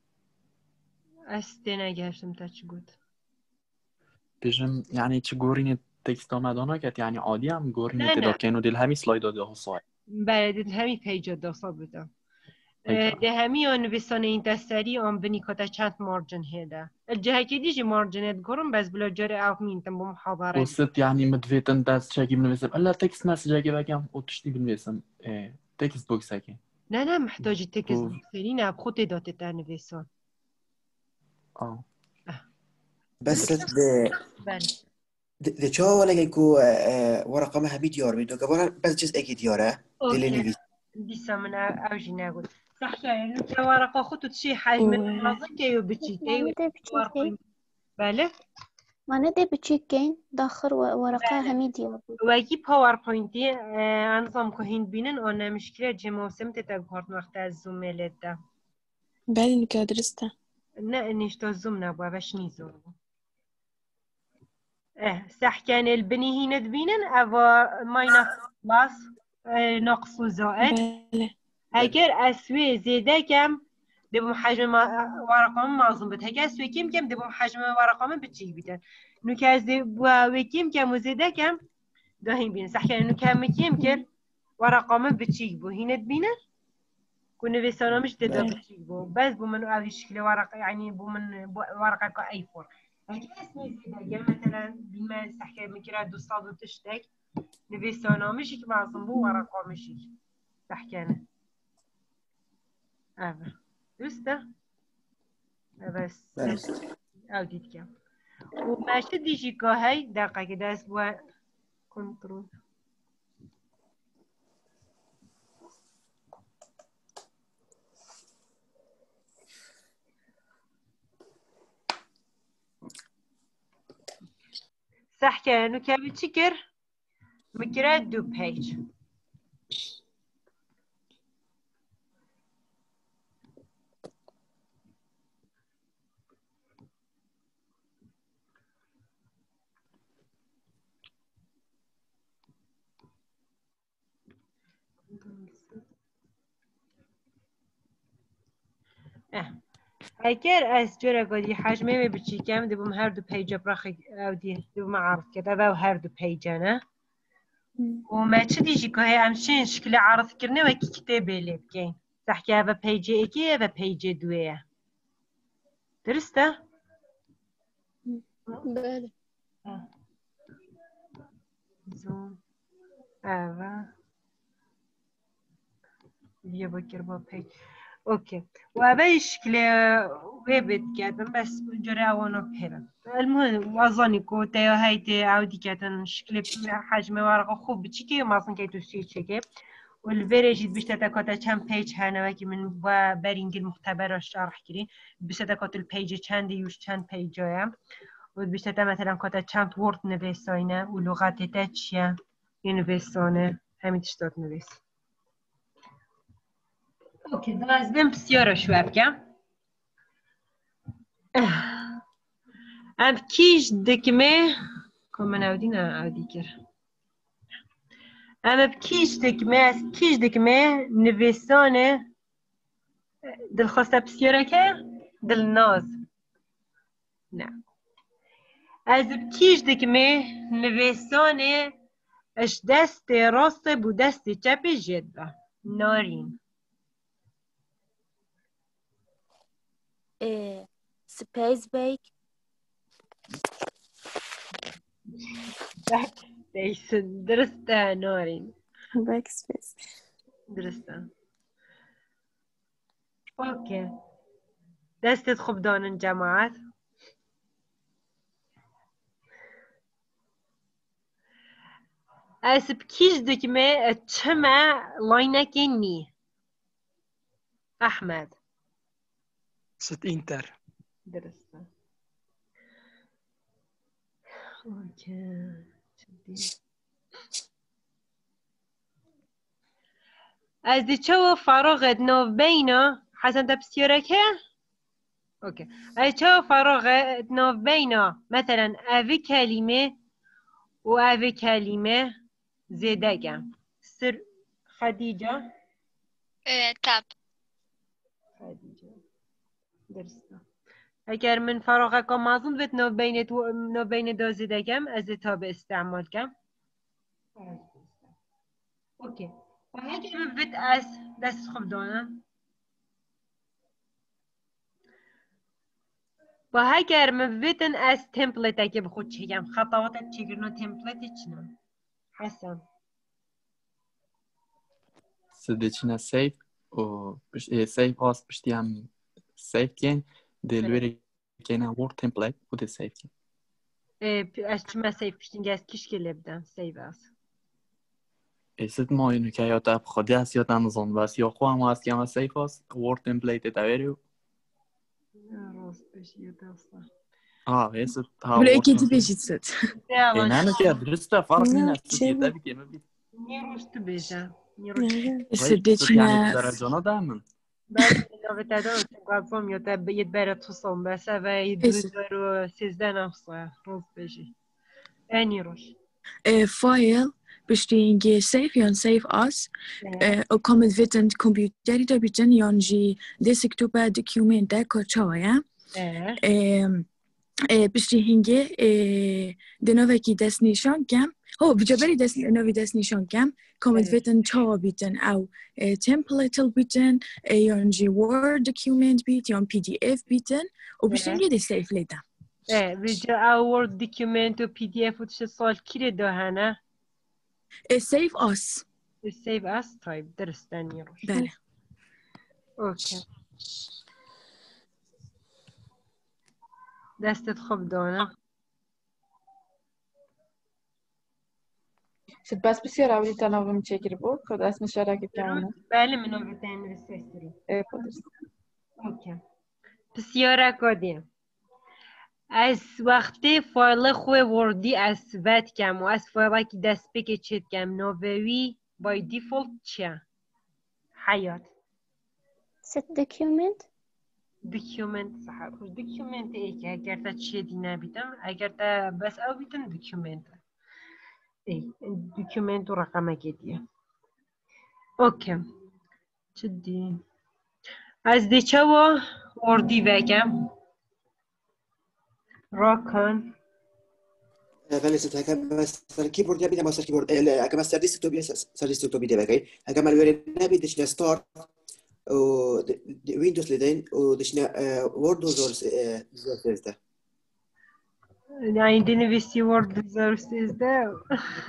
استه نگشتم تا چی گود بجم یعنی چه گورینت تکست مدانا گست یعنی عادی هم گورینت نه. دا کنو دل همین سلاید داده ها سای بله دی همین پیجا داستا بودم ده همي نویسان این دستری آن بنی کتا چند مارجن هيدا الجهة كي ديجي مارجنات قرم بس بلا جري او مين تنبو محاضرة وست يعني مدفيتن داس شاكي بنويسم الا تكست مسج بكم وتشتي بنويسم تكست بوكس هكي لا محتاج تكست بسرين اب خود دات تنویسان بس بله ده چه ولا يكو ورقة ما هبي ديار بيدو قبل بس جزء أكيد دياره دلني اوكي نويس ديسا من اوجي نقول صح يعني انت ورقة خطوط شي حاجة من رازك يو بتشي ما ندي بتشيكين بله ما ندي بتشيكين داخل ورقة همي ديار وكي باوربوينتي انظام كهين بينن انا مشكلة جي موسم تتقهرن وقت الزوميلت ده بله نوكا درسته نه نيشتو الزوم نبوا باش نيزو صح كان البني هنا تبينن أفا ماينس بلس ناقص وزائد بله هكر أسوي زيادة كم دبم حجم ورقم معظم بد هكر أسوي كم دبم حجم ورقم بتشي بيتن نكازي وكم كم وزيادة كم دهين بين صح كان كم كر ورقم بتشي بو هنا تبينن كنا في سنة مش تقدر بتشي بو بس بمن هذه الشكل ورقة يعني بمن ورقة كأي فور هكذا اسمه زيادة مثلا بما سحكي مكرا دوستاد وتشتك نفيسانا مشي كمعظم بو ورقة مشي سحكينا دوسته بس او ديد كم وما شدي شيكا هاي دقيقة كده اسبوع كنترول صح كانوا كابي تشكر مكرا دو بيج اگر از جور گادی حجمه بچیکم دبم هر دو پیج براخی او دی دو معرض كده او هر دو پیجه نه وما تشديجي كهي امشين شكل عرض كرنا وكي كتابي اللي بكين تحكي هذا بيجي اكي هذا بيجي دوية درسته؟ بله زوم هذا دي بكر با بيج اوكي وهذا شكل ويبت كاتن بس جرى وانا بهرم المهم وظني كوتا هايتي عودي كاتن شكل حجم ورقه خوب بتشكي ما اصلا كيتو تشكي والفيريجيت بيش تتكاتا كم بيج هانا وكي من برينج المختبر الشرح كري بيش تتكاتا البيج چند يوش چند بيجايا وبيش تتا مثلا كاتا چند وورد نويساينه ولغات تاتشيا ينويسانه همين تشتات نويس اوكي لازم بسيارة شواب كم ام كيش دكمه كمان عودي كر ام بكيش دكمه نویسانه دلخواسته بسیاره که دلناز نه از بکیش دکمه نویسانه اش دست راست بو دست چپ جد نارین سپیس بیک دیسن درسته نارین باك سبيس درسته اوكي دستت خوب دانن جماعت از بکیش دکمه چمه لاینکی نی احمد ست انتر درسته اوكي از دی چو فراغت نو بینا حسن تبسیره که اوكي از چو فراغت نو بینا مثلا اوی کلمه و اوی کلمه زیده گم سر خدیجه تاب خدیجه درسته اگر من فراغه که مازون بید نو بین دو زیده گم از تاب استعمال گم اوكي وهيك ببت اس دست خوب دانم با هگر مبیتن از تمپلیت که بخود چیگم خطوات چیگرنو تمپلیت چنم حسن سديتشنا سيف و سيف اس بشتي هم سيف كين دلوري كينا وور تمبليت و دي سيف كين از چما سیف پشتینگه از کش که لبدن سیف از ست ما اینو که یا تاب خودی است یا تنظیم بس یا خو هم است که هم سیف است وور تمپلیت تاوریو راست بشی دستا ست ها ولی وور اکی تمپلیت بیشتر ست نه نه که درسته فرق نه، نینه ست چه دیتا بود؟ بیتی مبید نیروش تو بیشه ست یعنی درجانا دامن بله نوه تدارو تقابم یا تا بید بره تو سام بسه و یه رو 13 نفسه راست بشی نیروش فایل bestehende safe yon safe as och kommer vitten computer då biten yon ji desktop dokument där kochaya bestehende de novaki destination gam ho bijabari novi destination gam kommer vitten chawa biten au template biten yon ji word document bit yon pdf biten och bestehende de safe leda ویجا وورد دکیومنت و پی دی اف و چه سال کیره دهنه safe as سیف از تایپ درسته نیروش بله اوکی دستت خوب دانه ست بس بسیار اولی تناوم چکر بود خود اسم شرکت کنم بله منو بتاین رسیستری خودش اوکی بسیار کدیم از وقتی فایل خوی وردی از وقت کم و از فایل که دست بکه چید کم نووی بای دیفولت چیه؟ حیات ست دوکیومنت دوکیومنت صحت خوش دوکیومنت ای که اگر تا چیه دی نبیدم اگر تا بس او بیتن دوکیومنت ای دوکیومنت و رقمه که دیه اوکی چه دی؟ از دیچه و وردی بگم راکن ولی ست هکم بس سر کیبورد یا بیدم بس سر کیبورد هکم بس سر دیسکتوپ یا سر دیسکتوپ بیده بگی هکم الوری نبیدش نستار و ويندوز لدين ودشنا وورد وزور ده يعني دي نفسي وورد زورسيز ده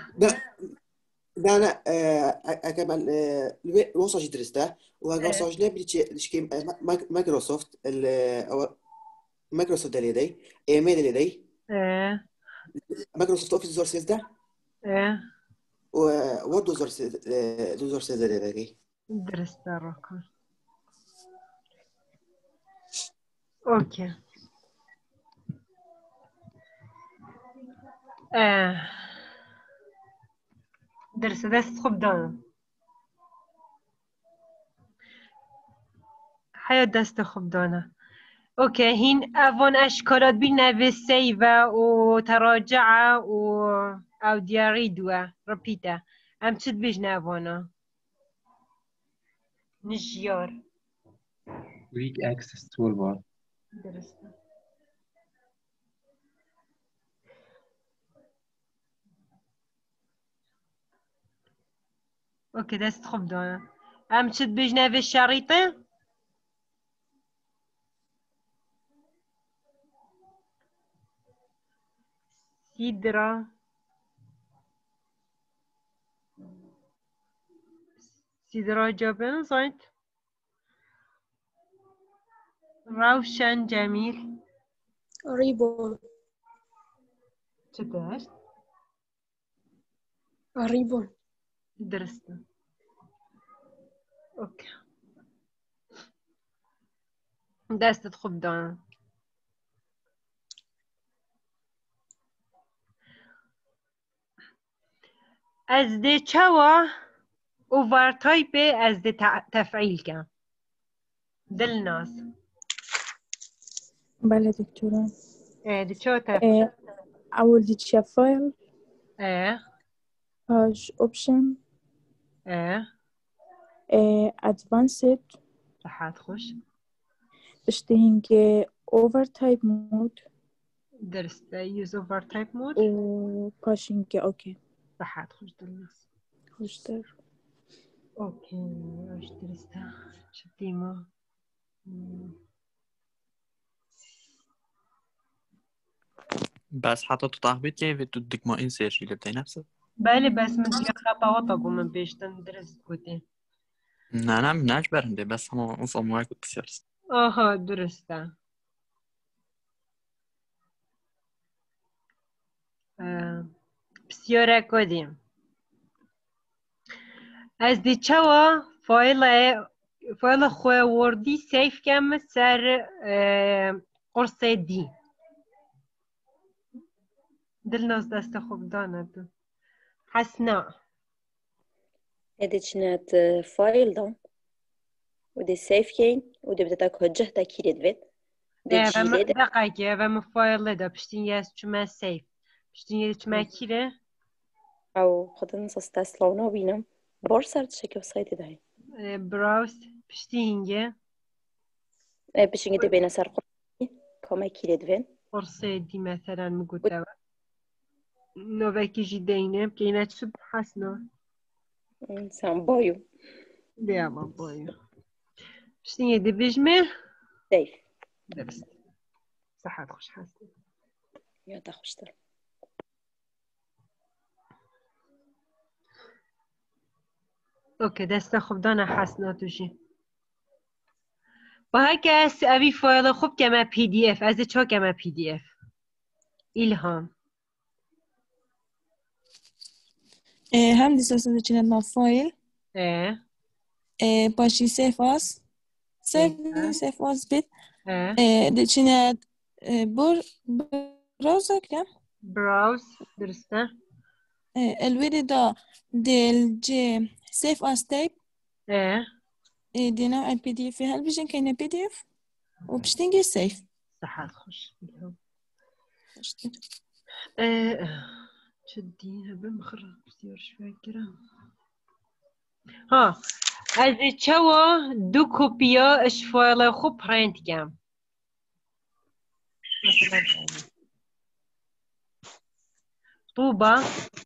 لا كمان وصل درسته وقصاج نبي تشكي مايكروسوفت مايكروسوفت لدي ايميل لدي مايكروسوفت اوفيس زورسيز ده وورد زورسيز لدي درسته رقم اوکی درس دست خوب دانم حیات دست خوب دانم اوکی هین اوان اشکالات بی نویسی و تراجع او دیاری دوه رپیته هم چید بیش نوانا نشیار Weak access toolbar. درسته اوکی دست خوب دانم هم چید بیش نویش شریطه سیدرا جابن زاید روشن جمیل ريبون چه داشت؟ ريبون درسته اوکی دستت خوب دانم از ده چوا اوورتایپ از ده تفعیل کن دلناس بله دکتورم ده چوا تفعیل اول دی چه فایل پاش اوپشن ادوانسد صحت خوش bestehende overtype mode درسته یوز اوورتایپ مود و پاشینکه اوکی صحت خوش دلناس خوشتر اوکی اش درسته چه دیما بس حتی تو تحویل که و تو دکما این سرشی لبتای نفسه بله بس من دیگه خطاوات اگه من بیشتن درست بودی. نه نج برنده بس همه اون ساموهای کود بسیار است آها درسته. بسیار کدیم. از دی چوا فایل خواه وردی سیف کم سر قرصه دی. دلناز دست خوب داند. حسنا. هذه كانت فايل ده ودي سيف كين ودي بدأت وجه تأكيد بيت دي جيلة ده دقیقه و فایل ده بشتین یاس چما سیف بشتین یاس چما کیره أو خدنا نص تسلونا بينام بورصة شكل سايت ده براوس بشتین هنگه باش نقدر بين سر قرصي كما كيد فين قرصه دی مثلا مگوده نوکی جدینه بکینه چوب حسنا سام بايو بیا ما باید بشتین یه دی بجمه سيف درست صحت خوش حسنا يا تخشتر اوکی دست خوب دانه حسنا توشی با هکس اوی فایل خوب کمه پی دی اف از چه کمه پی دی اف ایلهام هم دیساسه چند ما فایل باشی سیف آس سیف آس بیت چند براوز کم براوز درسته الویدی دا دل جی سیف آس تایپ دينا البي دي اف هل بيجن كاينه بي دي اف وبشتنجي سيف صحات خوش شديها بمخرج بسيار شوي كده ها از چوا دو کپیا اش فایل خوب پرینت کم مثلا طوبة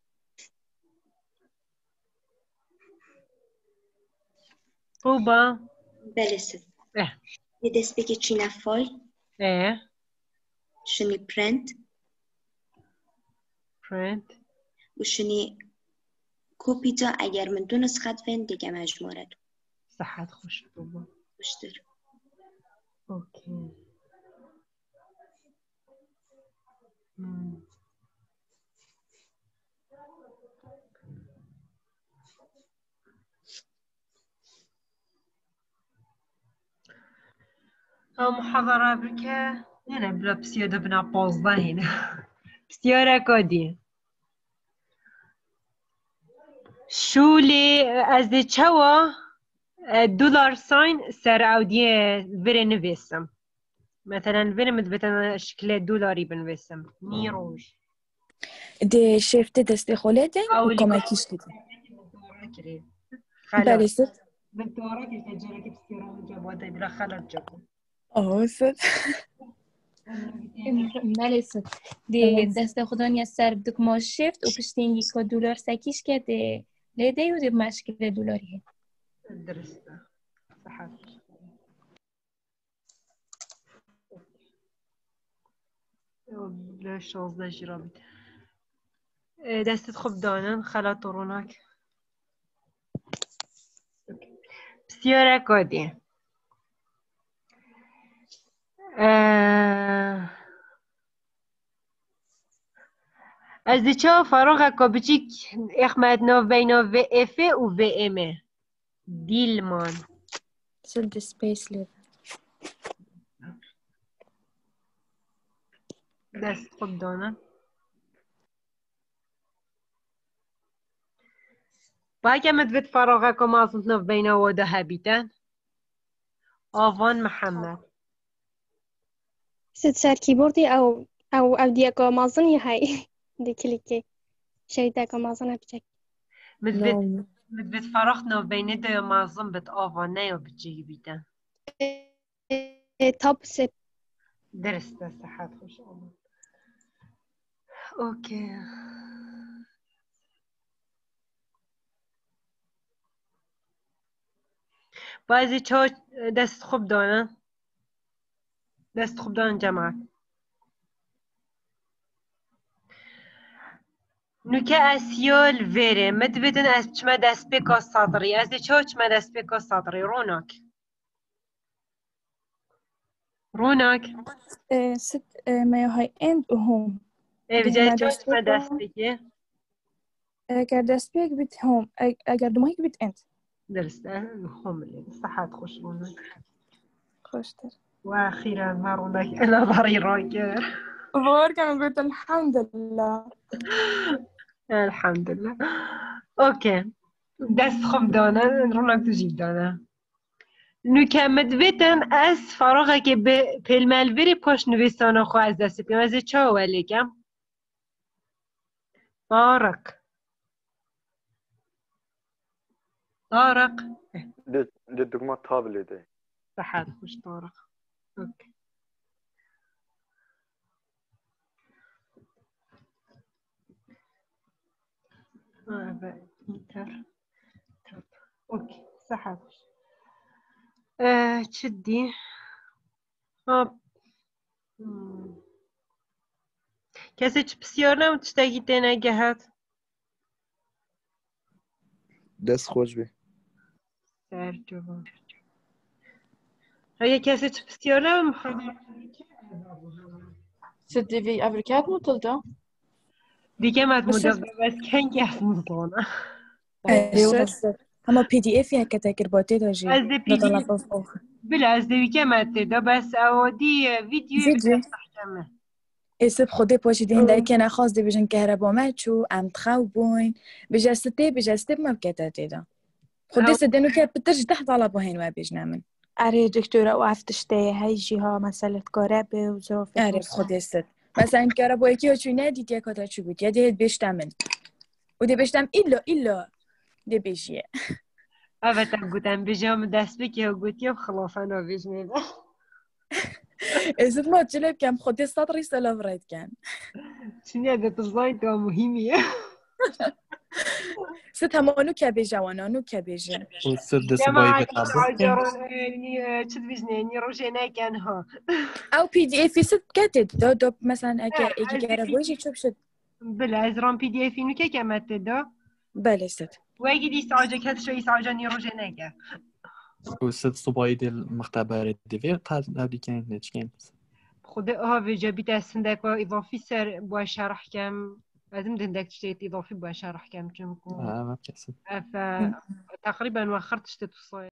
طوبة بله ست یه دست بگه چی نفای شنی پرنت و شنی کپی تا اگر من دو نسخت فین دیگه مجموعه دو صحت خوش طوبة خوشتر اوکی محاضرة بك أنا بلا بسيادة بنا بوزة هنا بسيارة كودي شو لي أزدي تشوا دولار ساين سر عودية فيري نفسم مثلا فيري مدبتنا شكل دولاري بنفسم نيروج دي شفت دست خولتين وكماكيش كده خلاص بالدورة كي تجري بسيارة جابوها بلا خلاص جابوها ست بله دی دست خودان یا سر بدک ما شفت و پشتینگی که دلار سکیش که دی لیده و دی مشکل دلاریه درسته صحت بلا 16 جرام دستت خوب دانن خلات روناک بسیار کدی از دیچه فراغ کابچیک اخمد نو بینا و اف و و ام دیلمان سد سپیس لیب دست خوب دانن با کمت وید فراغ کام آزمت نو بینا و ده هبیتن آوان محمد ست سر کیبوردی او دیگه مازن یه هایی دی کلیکی شریده که مازن بچک مدوید فراغ نو بینه ده مازن بد آوان نه یا بچگی بیتن تاپ سپ درسته صحت خوش آمد اوکی بعضی چه دست خوب دانه دست خوب دانه جماعت نوکه اسیال وره مدبتن از چما دست بکا ساطری از چه چما دست بکا ساطری روناک ست مایه‌های اند و هم بجای چه چما دست بکه اگر دست بیگ بیت هم اگر دمایی بیت اند درسته هم صحت خوش روناک خوشتر واخيرا ما روناك انا ظهري راجع وارجع قلت الحمد لله الحمد لله اوكي دست خم دانه روناك تجيب دانه نکمت ویتن از فراغه که به پلملوری پاش نویسانه خو از دست بیم از چه اولیگم طارق دي دوما طابلة دي صحات خوش طارق اوكي اوكي صحات خوش تشدي هاب کسی چه بسیار نمو تشتاقی تنگه هات دست خوش بی سر جوان هیا کسی چه بسیار نمو سدي في أفريكات مطلدة دیگه مد مدام بس کنگی از مطلانه اما پی دی اف یک تکر باتی داشتی از پی دی اف بله از دیگه مد دا بس اودی ویدیو بتاعتمه اسب خودی پاشیدین در که نخواست دی بجن کهربا مچو ام تخو بوین بجسته مبکته دیدم خودی سدنو که بترش تحت على باهين وابجنا من اره دكتورة وقفتشتي هاي جيها مسألة كهرباء وظروف اره خودی سد مثلا كهربا یکی چو ندید یک کاتا چو بود یا دهید بشتمن و دی بشتم ایلا دی بجیه اوه گوتم بجام دست بکی و گوتی و خلاص انا بجمه ازد ما جلب کم خودی سطری سلاف راید کن چنی اده تزاید دا مهمیه ست همانو که بیجه وانانو که بیجه ست دست بایی بطبق چه بجنه روشه نکن ها او پی دی افی ست کتید دا مثلا اگه گربویشی چوب شد بله از رام پی دی افی نو که کمت دا بله ست و اگه دی ساجه کت شوی ساجه نی روشه نکن و ست صبایی دل مختبر دیویر قد نبی کن نچکن خود آه جابی دستندک و اضافی سر با شرح کم لازم دندك تشتري إضافي بشرح كم جمكم ما بكسب تقريبا وخرت شتت